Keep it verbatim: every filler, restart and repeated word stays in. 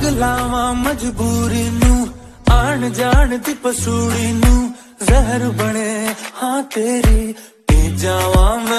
आग लावा मजबूरी नू, आन जान दी पसूड़ी नू, जहर बने हाँ तेरी, पी जावा